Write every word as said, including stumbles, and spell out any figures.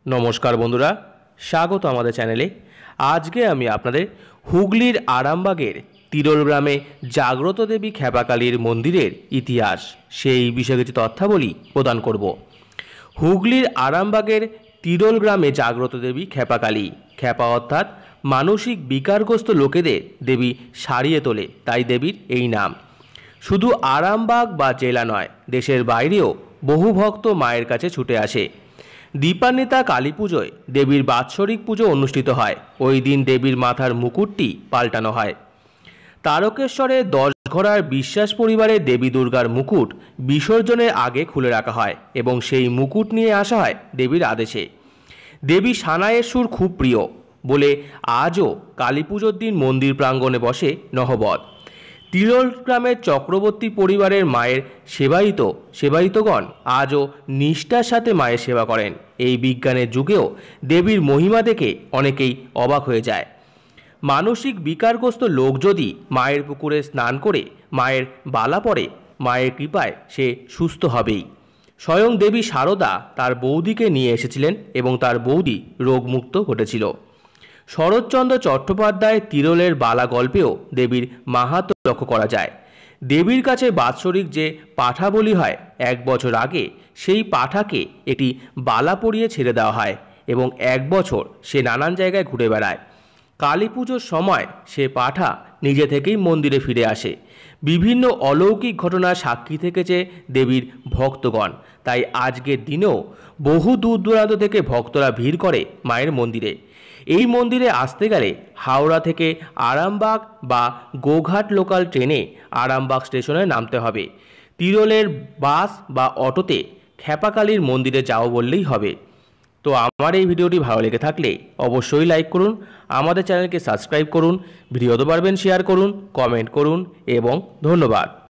नमस्कार बंधुरा स्वागत आमादेर चैनेले। आज के आमी आपनादेर हुगलिर आरामबागेर तिरोल ग्रामे जाग्रत देवी खेपाकालीर मंदिरेर इतिहास सेई विषये किछु तथ्यावली प्रदान करब। हुगलिर आरामबागेर तिरोल ग्रामे जाग्रत देवी खेपाकाली खेपा अर्थात मानसिक विकारग्रस्त लोकेदेर देवी सारिये तोले ताई देवीर एई नाम। शुधु आरामबाग बा जेला नय, देशेर बाइरेओ बहु भक्त मायेर काछे छुटे आसे। दीपान्विता काली पुजोय देवीर बात्सरिक पुजो अनुष्ठित हय। ओई दिन देवीर माथार मुकुटटी पाल्टानो हय। तारकेश्वरे दश घोड़ार विश्वास परिवारे देवी दुर्गार मुकुट विसर्जनेर आगे खुले रखा हय एबं सेई मुकुट निये आसा हय देवीर आदेशे। देवी सानाइयेर सुर खूब प्रिय बोले आजो काली पुजोर दिन मंदिर प्रांगणे बसे নহবত। तिरोल ग्रामेर चक्रवर्ती परिवारेर मायेर सेवायित सेवायितगण आजो निष्ठार साथे मायेर सेवा करें। এই বিজ্ঞানের যুগেও দেবীর মহিমা দেখে অনেকেই অবাক হয়ে যায়। মানসিক বিকারগ্রস্ত লোক যদি মায়ের পুকুরে স্নান করে মায়ের বালা পড়ে, মায়ের কৃপায় সে সুস্থ হবেই। স্বয়ং দেবী শারদা তার বৌদিকে নিয়ে এসেছিলেন এবং তার বৌদি রোগমুক্ত ঘটেছিল। শরৎচন্দ্র চট্টোপাধ্যায় তিরোলের বালা গল্পেও দেবীর মাহাত্ম্য লক্ষ্য করা যায়। দেবীর কাছে বাৎসরিক যে পাঠা বলি হয়, এক বছর আগে সেই পাঠাকে একটি বালা পরিয়ে ছেড়ে দেওয়া হয় এবং এক বছর সে নানান জায়গায় ঘুরে বেড়ায়। কালী পুজোর সময় সে পাঠা নিজে থেকেই মন্দিরে ফিরে আসে। বিভিন্ন অলৌকিক ঘটনার সাক্ষী থেকেছে দেবীর ভক্তগণ। তাই আজকের দিনেও বহু দূর দূরান্ত থেকে ভক্তরা ভিড় করে মায়ের মন্দিরে। এই মন্দিরে আসতে গেলে হাওড়া থেকে আরামবাগ বা গোঘাট লোকাল ট্রেনে আরামবাগ স্টেশনে নামতে হবে। তিরোলের বাস বা অটোতে খেপাকালীর মন্দিরে যাও বললেই হবে। তো আমার এই ভিডিওটি ভালো লেগে থাকলে অবশ্যই লাইক করুন, আমাদের চ্যানেলকে সাবস্ক্রাইব করুন, ভিডিও তো পারবেন শেয়ার করুন, কমেন্ট করুন এবং ধন্যবাদ।